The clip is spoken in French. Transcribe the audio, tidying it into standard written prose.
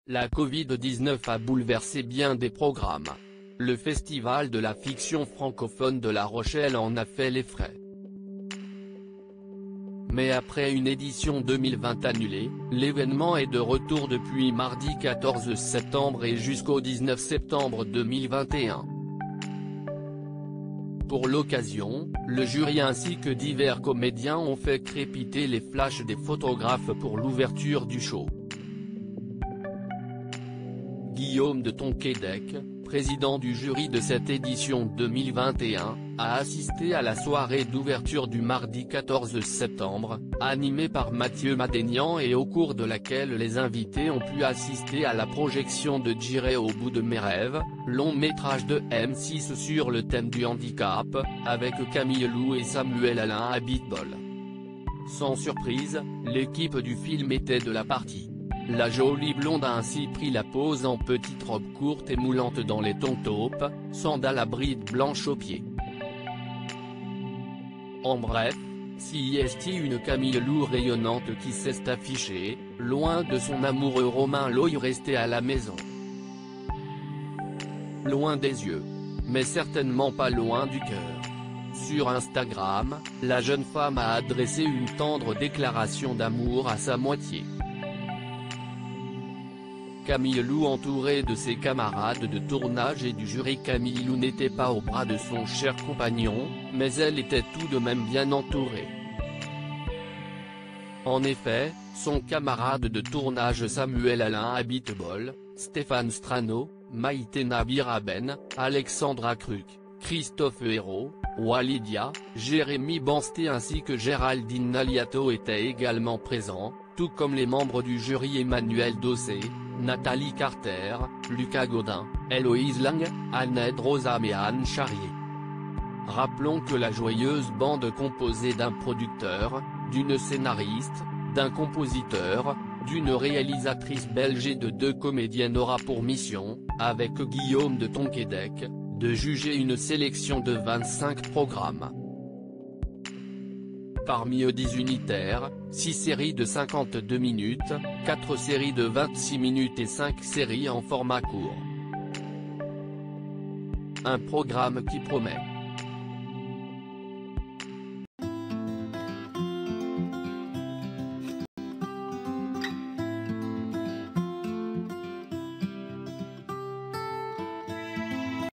La Covid-19 a bouleversé bien des programmes. Le Festival de la fiction francophone de La Rochelle en a fait les frais. Mais après une édition 2020 annulée, l'événement est de retour depuis mardi 14 septembre et jusqu'au 19 septembre 2021. Pour l'occasion, le jury ainsi que divers comédiens ont fait crépiter les flashs des photographes pour l'ouverture du show. Guillaume de Tonquédec, président du jury de cette édition 2021, a assisté à la soirée d'ouverture du mardi 14 septembre, animée par Mathieu Madénian et au cours de laquelle les invités ont pu assister à la projection de J'irai au bout de mes rêves, long métrage de M6 sur le thème du handicap, avec Camille Lou et Samuel Alain Abitbol. Sans surprise, l'équipe du film était de la partie. La jolie blonde a ainsi pris la pose en petite robe courte et moulante dans les tons taupes, sandales à brides blanches aux pieds. En bref, si est une Camille Lou rayonnante qui s'est affichée, loin de son amoureux Romain Loy resté à la maison. Loin des yeux. Mais certainement pas loin du cœur. Sur Instagram, la jeune femme a adressé une tendre déclaration d'amour à sa moitié. Camille Lou entourée de ses camarades de tournage et du jury. Camille Lou n'était pas au bras de son cher compagnon, mais elle était tout de même bien entourée. En effet, son camarade de tournage Samuel Alain Abitbol, Stéphane Strano, Maïté Nabiraben, Alexandra Cruc, Christophe Hérault, Walidia, Jérémy Bansté ainsi que Géraldine Naliato étaient également présents, tout comme les membres du jury Emmanuel Dossé, Nathalie Carter, Lucas Godin, Héloïse Lang, Annette Rosam et Anne Charrier. Rappelons que la joyeuse bande composée d'un producteur, d'une scénariste, d'un compositeur, d'une réalisatrice belge et de 2 comédiennes aura pour mission, avec Guillaume de Tonquédec, de juger une sélection de 25 programmes. Parmi eux 10 unitaires, 6 séries de 52 minutes, 4 séries de 26 minutes et 5 séries en format court. Un programme qui promet.